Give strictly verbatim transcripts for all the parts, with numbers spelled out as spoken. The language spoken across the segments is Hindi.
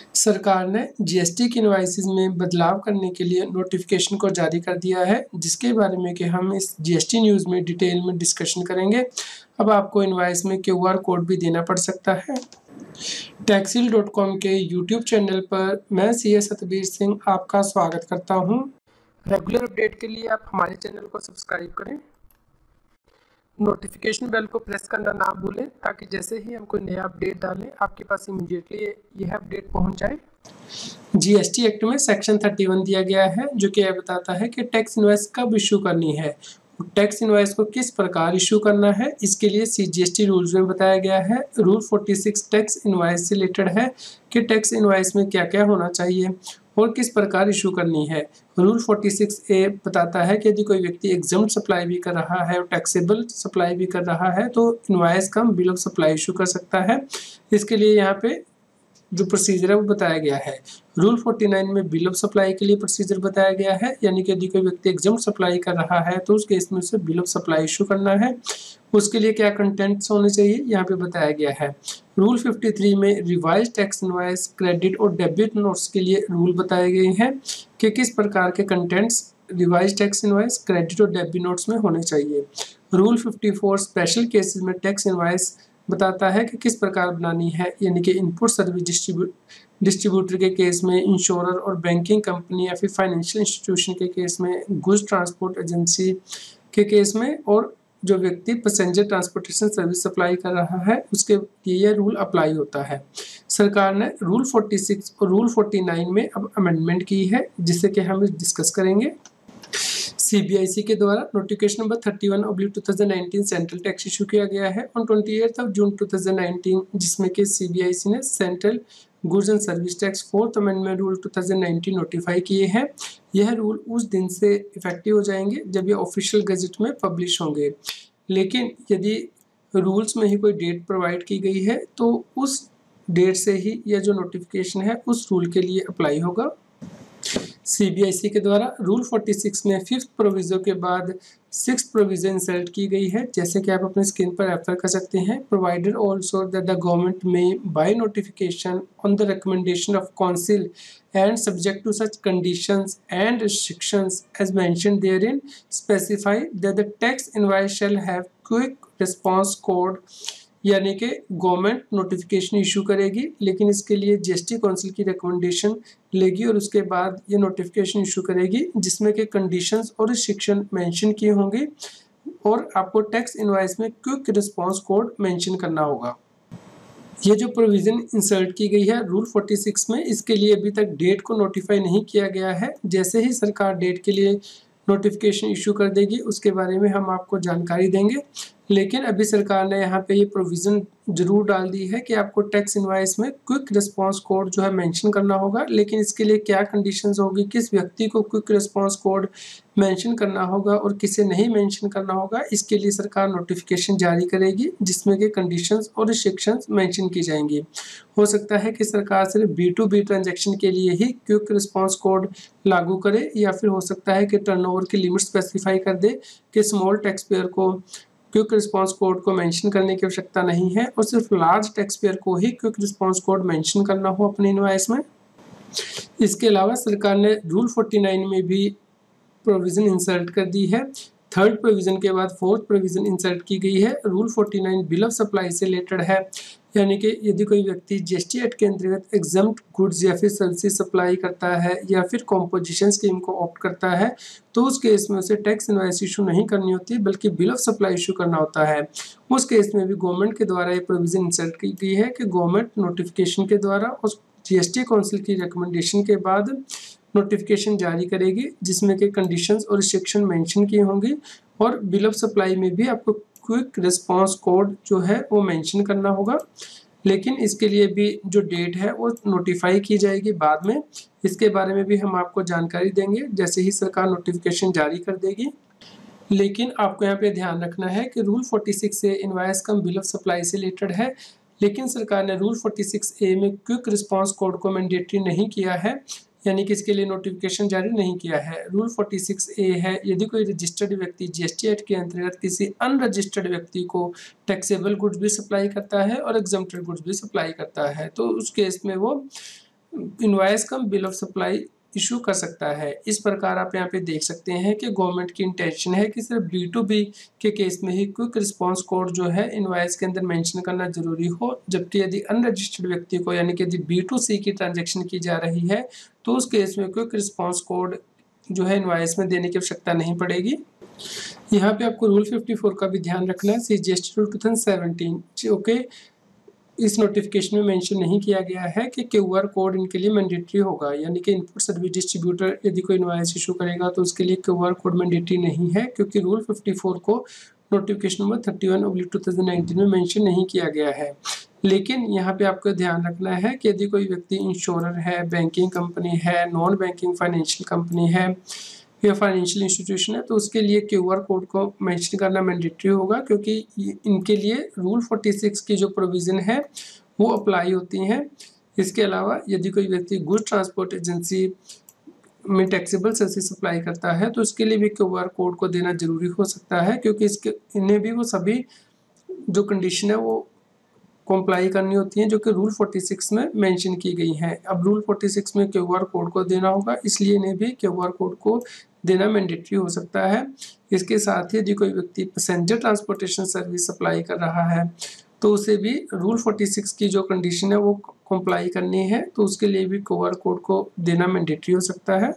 सरकार ने जीएसटी की इनवॉइसेस में बदलाव करने के लिए नोटिफिकेशन को जारी कर दिया है, जिसके बारे में कि हम इस जीएसटी न्यूज़ में डिटेल में डिस्कशन करेंगे। अब आपको इनवॉइस में क्यूआर कोड भी देना पड़ सकता है। टैक्सील डॉट कॉम के यूट्यूब चैनल पर मैं सी एस सतबीर सिंह आपका स्वागत करता हूं। रेगुलर अपडेट के लिए आप हमारे चैनल को सब्सक्राइब करें, नोटिफिकेशन बेल को प्रेस करना ना भूलें ताकि जैसे ही हम कोई नया अपडेट डालें आपके पास इमीडिएटली यह अपडेट पहुंच जाए। जीएसटी एक्ट में सेक्शन इकतीस दिया गया है, जो कि यह बताता है कि टैक्स इनवॉइस कब इशू करनी है, टैक्स इनवॉइस को किस प्रकार इशू करना है। इसके लिए सीजीएसटी रूल्स में बताया गया है। रूल छियालीस टैक्स इनवॉइस से रिलेटेड है कि टैक्स इनवॉइस में क्या क्या होना चाहिए और किस प्रकार इशू करनी है। रूल छियालीस ए बताता है कि यदि कोई व्यक्ति एग्जम्प्ट सप्लाई भी कर रहा है और टैक्सेबल सप्लाई भी कर रहा है तो इनवॉइस का बिल ऑफ सप्लाई इशू कर सकता है। इसके लिए यहाँ पे जो प्रोसीजर है वो बताया गया है। रूल उनचास में बिल ऑफ सप्लाई के लिए प्रोसीजर बताया गया है, यानी कि यदि कोई व्यक्ति एग्जम्प्ट सप्लाई कर रहा है तो उस केस में उसे बिल ऑफ सप्लाई इशू करना है। उसके लिए क्या कंटेंट्स होने चाहिए यहाँ पे बताया गया है। रूल तिरेपन में रिवाइज टैक्स इनवॉइस, क्रेडिट और डेबिट नोट्स के लिए रूल बताए गए हैं कि किस प्रकार के contents revise tax invoice, credit और डेबिट नोट्स में होने चाहिए। रूल चौवन स्पेशल केसेस में टैक्स इनवॉइस बताता है कि किस प्रकार बनानी है, यानी कि इनपुट सर्विस डिस्ट्रीब्यूट डिस्ट्रीब्यूटर के केस में, इंश्योरर और बैंकिंग कंपनी या फिर फाइनेंशियल इंस्टीट्यूशन के केस में, गुड्स ट्रांसपोर्ट एजेंसी के केस में, और जो व्यक्ति पैसेंजर ट्रांसपोर्टेशन सर्विस सप्लाई कर रहा है उसके लिए यह रूल अप्लाई होता है। सरकार ने रूल छियालीस और रूल उनचास में अब अमेंडमेंट की है, जिससे कि हम डिस्कस करेंगे। सीबीआईसी के द्वारा नोटिफिकेशन नंबर इकतीस ऑब्लिक दो हज़ार उन्नीस सेंट्रल टैक्स इशू किया गया है ऑन अट्ठाईस ऑफ जून दो हज़ार उन्नीस, जिसमें कि सीबीआईसी ने central goods and service tax fourth amendment rule दो हज़ार उन्नीस नोटिफाई किए हैं। यह रूल उस दिन से इफेक्टिव हो जाएंगे जब ये ऑफिशियल गजट में पब्लिश होंगे, लेकिन यदि रूल्स में ही कोई डेट प्रोवाइड की गई है तो उस डेट से ही यह जो नोटिफिकेशन है उस रूल के लिए अप्लाई होगा। सीबीआईसी के द्वारा रूल छियालीस में फिफ्थ प्रोविजन के बाद सिक्स प्रोविजन इंसर्ट की गई है, जैसे कि आप अपने स्क्रीन पर रेफर कर सकते हैं। Provided also that the government may by notification on the recommendation of council and subject to such conditions and restrictions as mentioned therein specify that the tax invoice shall have quick response code, यानी कि गवर्नमेंट नोटिफिकेशन इशू करेगी, लेकिन इसके लिए जीएसटी काउंसिल की रिकमेंडेशन लेगी और उसके बाद ये नोटिफिकेशन इशू करेगी, जिसमें के कंडीशंस और रिस्ट्रिक्शन मेंशन किए होंगे और आपको टैक्स इनवॉइस में क्विक रिस्पांस कोड मेंशन करना होगा। ये जो प्रोविज़न इंसर्ट की गई है रूल छियालीस में, इसके लिए अभी तक डेट को नोटिफाई नहीं किया गया है। जैसे ही सरकार डेट के लिए नोटिफिकेशन इशू कर देगी उसके बारे में हम आपको जानकारी देंगे, लेकिन अभी सरकार ने यहाँ पे ये प्रोविज़न जरूर डाल दी है कि आपको टैक्स इनवॉइस में क्विक रिस्पांस कोड जो है मेंशन करना होगा, लेकिन इसके लिए क्या कंडीशंस होगी, किस व्यक्ति को क्विक रिस्पांस कोड मेंशन करना होगा और किसे नहीं मेंशन करना होगा, इसके लिए सरकार नोटिफिकेशन जारी करेगी जिसमें कि कंडीशंस और रिस्ट्रिक्शंस मेंशन की जाएंगी। हो सकता है कि सरकार सिर्फ बी टू बी ट्रांजेक्शन के लिए ही क्विक रिस्पांस कोड लागू करे, या फिर हो सकता है कि टर्नओवर की लिमिट स्पेसिफाई कर दे कि स्मॉल टैक्स पेयर को क्विक रिस्पांस कोड को मेंशन करने की आवश्यकता नहीं है और सिर्फ लार्ज टैक्स पेयर को ही क्विक रिस्पांस कोड मेंशन करना हो अपने इनवॉइस में। इसके अलावा सरकार ने रूल उनचास में भी प्रोविजन इंसर्ट कर दी है। थर्ड प्रोविजन के बाद फोर्थ प्रोविजन इंसर्ट की गई है। रूल उनचास बिल ऑफ सप्लाई से रिलेटेड है, यानी कि यदि कोई व्यक्ति जीएसटी एक्ट के अंतर्गत एग्जम्प्ट गुड्स या फिर सर्विसेज सप्लाई करता है या फिर कॉम्पोजिशन स्कीम को ऑप्ट करता है तो उस केस में उसे टैक्स इनवॉइस इशू नहीं करनी होती बल्कि बिल ऑफ सप्लाई इशू करना होता है। उस केस में भी गवर्नमेंट के द्वारा ये प्रोविजन इंसर्ट की गई है कि गवर्नमेंट नोटिफिकेशन के द्वारा और जीएसटी काउंसिल की रिकमेंडेशन के बाद नोटिफिकेशन जारी करेगी, जिसमें के कंडीशंस और रिस्ट्रिक्शन मेंशन की होंगी और बिल ऑफ सप्लाई में भी आपको क्विक रिस्पांस कोड जो है वो मेंशन करना होगा, लेकिन इसके लिए भी जो डेट है वो नोटिफाई की जाएगी बाद में। इसके बारे में भी हम आपको जानकारी देंगे जैसे ही सरकार नोटिफिकेशन जारी कर देगी। लेकिन आपको यहाँ पे ध्यान रखना है कि रूल छियालीस से invoice cum bill of supply से रिलेटेड है, लेकिन सरकार ने रूल छियालीस ए में क्विक रिस्पांस कोड को मैंडेटरी नहीं किया है, यानी कि इसके लिए नोटिफिकेशन जारी नहीं किया है। रूल छियालीस ए है यदि कोई रजिस्टर्ड व्यक्ति जीएसटी एक्ट के अंतर्गत किसी अनरजिस्टर्ड व्यक्ति को टैक्सेबल गुड्स भी सप्लाई करता है और एग्जम्प्टेड गुड्स भी सप्लाई करता है तो उस केस में वो invoice cum bill of supply issue कर सकता है। इस प्रकार आप यहाँ पे देख सकते हैं कि गवर्नमेंट की इंटेंशन है कि सिर्फ बी टू बी के केस में ही क्विक रिस्पांस कोड जो है इनवॉइस के अंदर मेंशन करना जरूरी हो, जबकि यदि अनरजिस्टर्ड व्यक्ति को यानी कि यदि बी टू सी की ट्रांजैक्शन की जा रही है तो उस केस में क्विक रिस्पांस कोड जो है इनवॉइस में देने की आवश्यकता नहीं पड़ेगी। यहाँ पे आपको रूल फिफ्टी फोर का भी ध्यान रखना है, CGST rule two thousand seventeen. Okay, इस नोटिफिकेशन में मेंशन नहीं किया गया है कि क्यूआर कोड इनके लिए मैंडेटरी होगा, यानी कि इनपुट सर्विस डिस्ट्रीब्यूटर यदि कोई इनवॉइस इशू करेगा तो उसके लिए क्यूआर कोड मैंडेटरी नहीं है, क्योंकि रूल फिफ्टी फोर को notification number thirty one oblique two thousand nineteen में मेंशन नहीं किया गया है। लेकिन यहाँ पे आपको ध्यान रखना है कि यदि कोई व्यक्ति इंश्योरर है, बैंकिंग कंपनी है, नॉन बैंकिंग फाइनेंशियल कंपनी है या फाइनेंशियल इंस्टीट्यूशन है तो उसके लिए क्यूआर कोड को मेंशन करना मैंडेटरी होगा, क्योंकि इनके लिए रूल फोर्टी सिक्स की जो प्रोविज़न है वो अप्लाई होती हैं। इसके अलावा यदि कोई व्यक्ति गुड्स ट्रांसपोर्ट एजेंसी में टैक्सेबल सर्विस सप्लाई करता है तो उसके लिए भी क्यूआर कोड को देना जरूरी हो सकता है, क्योंकि इसके इन्हें भी वो सभी जो कंडीशन है वो कॉम्प्लाई करनी होती हैं जो कि रूल फोर्टी सिक्स में मेंशन की गई हैं। अब रूल फोर्टी सिक्स में क्यूआर कोड को देना होगा, इसलिए इन्हें भी क्यूआर कोड को देना मैंडेटरी हो सकता है। इसके साथ ही यदि कोई व्यक्ति पैसेंजर ट्रांसपोर्टेशन सर्विस सप्लाई कर रहा है तो उसे भी रूल फोर्टी सिक्स की जो कंडीशन है वो कॉम्प्लाई करनी है, तो उसके लिए भी क्यूआर कोड को देना मैंडेटरी हो सकता है।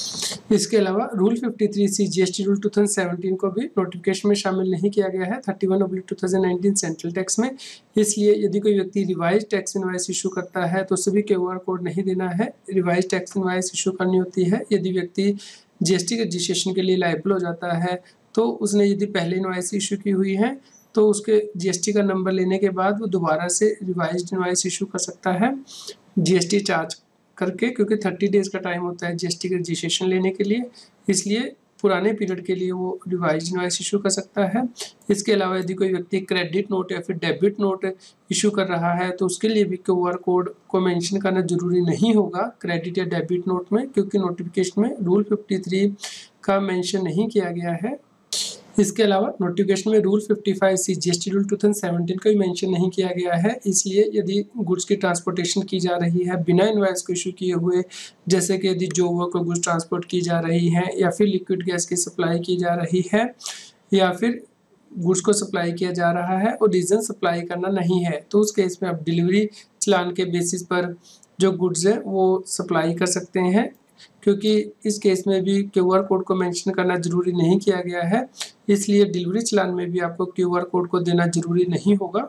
इसके अलावा rule fifty three C GST rule two thousand seventeen को भी नोटिफिकेशन में शामिल नहीं किया गया है thirty one oblique two thousand nineteen central tax में। इसलिए यदि कोई व्यक्ति रिवाइज टैक्स इनवॉइस इशू करता है तो सभी क्यूआर कोड नहीं देना है। रिवाइज टैक्स इनवॉइस इशू करनी होती है यदि व्यक्ति जीएसटी के रजिस्ट्रेशन के लिए लायबल हो जाता है, तो उसने यदि पहले इनवॉइस इशू की हुई है तो उसके जीएसटी का नंबर लेने के बाद वो दोबारा से रिवाइज्ड इनवॉइस इशू कर सकता है जीएसटी चार्ज करके, क्योंकि थर्टी डेज का टाइम होता है जीएसटी का रजिस्ट्रेशन लेने के लिए, इसलिए पुराने पीरियड के लिए वो रिवाइज इनवॉइस इशू कर सकता है। इसके अलावा यदि कोई व्यक्ति क्रेडिट नोट या फिर डेबिट नोट इशू कर रहा है तो उसके लिए भी क्यूआर कोड को मेंशन करना जरूरी नहीं होगा क्रेडिट या डेबिट नोट में, क्योंकि नोटिफिकेशन में रूल फिफ्टी थ्री का मेंशन नहीं किया गया है। इसके अलावा नोटिफिकेशन में rule fifty five C GST rule two thousand seventeen का भी मेंशन नहीं किया गया है। इसलिए यदि गुड्स की ट्रांसपोर्टेशन की जा रही है बिना इनवॉइस को इशू किए हुए, जैसे कि यदि जोवर को गुड्स ट्रांसपोर्ट की जा रही है या फिर लिक्विड गैस की सप्लाई की जा रही है या फिर गुड्स को सप्लाई किया जा रहा है और डीजल सप्लाई करना नहीं है, तो उस केस में आप डिलीवरी चलान के बेसिस पर जो गुड्स है वो सप्लाई कर सकते हैं, क्योंकि इस केस में भी क्यूआर कोड को मेंशन करना जरूरी नहीं किया गया है। इसलिए डिलीवरी चलान में भी आपको क्यूआर कोड को देना जरूरी नहीं होगा।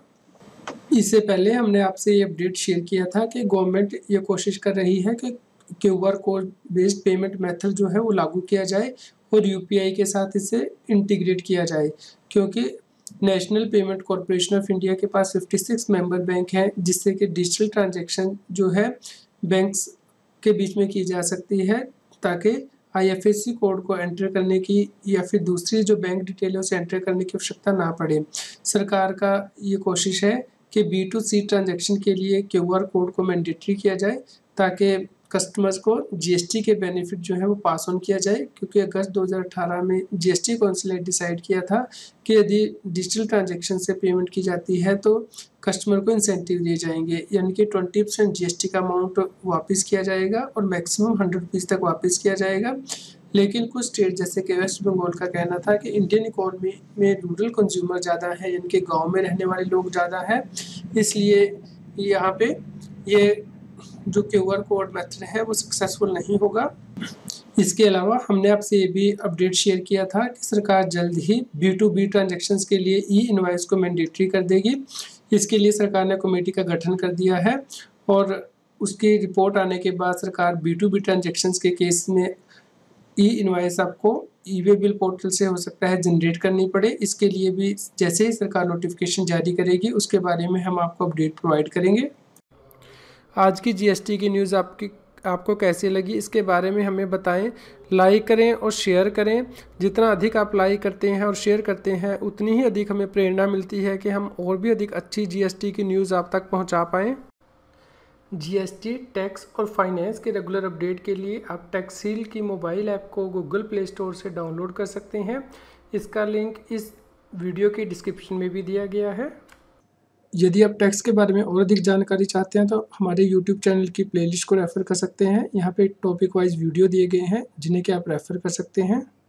इससे पहले हमने आपसे ये अपडेट शेयर किया था कि गवर्नमेंट ये कोशिश कर रही है कि QR code based payment method जो है वो लागू किया जाए और यूपीआई के साथ इसे इंटीग्रेट किया जाए, क्योंकि national payment corporation of India के पास फिफ्टी सिक्स मेंबर बैंक हैं, जिससे कि डिजिटल ट्रांजैक्शन जो है बैंक्स के बीच में की जा सकती है, ताकि आईएफएससी कोड को एंटर करने की या फिर दूसरी जो बैंक डिटेल है उसे एंटर करने की आवश्यकता ना पड़े। सरकार का ये कोशिश है कि बी टू सी ट्रांजैक्शन के लिए क्यूआर कोड को मैंडेटरी किया जाए, ताकि कस्टमर्स को जीएसटी के बेनिफिट जो है वो पास ऑन किया जाए, क्योंकि अगस्त दो हज़ार अठारह में जीएसटी काउंसिल ने डिसाइड किया था कि यदि डिजिटल ट्रांजैक्शन से पेमेंट की जाती है तो कस्टमर को इंसेंटिव दिए जाएंगे, यानी कि ट्वेंटी परसेंट जीएसटी का अमाउंट वापस किया जाएगा और मैक्सिमम हंड्रेड रुपीज़ तक वापस किया जाएगा। लेकिन कुछ स्टेट जैसे कि वेस्ट बंगाल का कहना था कि इंडियन इकोनॉमी में रूरल कंज्यूमर ज़्यादा है, यानी कि गाँव में रहने वाले लोग ज़्यादा है, इसलिए यहाँ पे ये जो क्यूआर कोड मेथड है वो सक्सेसफुल नहीं होगा। इसके अलावा हमने आपसे ये भी अपडेट शेयर किया था कि सरकार जल्द ही बी टू बी ट्रांजैक्शंस के लिए ई इनवॉइस को मैंडेटरी कर देगी। इसके लिए सरकार ने कमेटी का गठन कर दिया है और उसकी रिपोर्ट आने के बाद सरकार बी टू बी ट्रांजैक्शंस के केस में ई इनवॉइस आपको ई वे बिल पोर्टल से हो सकता है जनरेट करनी पड़े। इसके लिए भी जैसे ही सरकार नोटिफिकेशन जारी करेगी उसके बारे में हम आपको अपडेट प्रोवाइड करेंगे। आज की जीएसटी की न्यूज़ आपकी आपको कैसी लगी इसके बारे में हमें बताएं। लाइक करें और शेयर करें। जितना अधिक आप लाइक करते हैं और शेयर करते हैं उतनी ही अधिक हमें प्रेरणा मिलती है कि हम और भी अधिक अच्छी जीएसटी की न्यूज़ आप तक पहुंचा पाएँ। जीएसटी, टैक्स और फाइनेंस के रेगुलर अपडेट के लिए आप टैक्सील की मोबाइल ऐप को गूगल प्ले स्टोर से डाउनलोड कर सकते हैं। इसका लिंक इस वीडियो की डिस्क्रिप्शन में भी दिया गया है। यदि आप टैक्स के बारे में और अधिक जानकारी चाहते हैं तो हमारे यूट्यूब चैनल की प्लेलिस्ट को रेफ़र कर सकते हैं। यहाँ पे टॉपिक वाइज वीडियो दिए गए हैं जिन्हें कि आप रेफ़र कर सकते हैं।